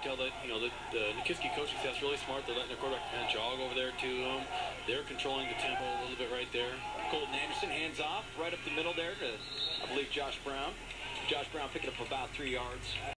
tell that, you know, the Nikiski coaching staff's really smart. They're letting their quarterback kind of jog over there to them. They're controlling the tempo a little bit right there. Colton Anderson hands off right up the middle there to, I believe, Josh Brown. Josh Brown picking up about 3 yards.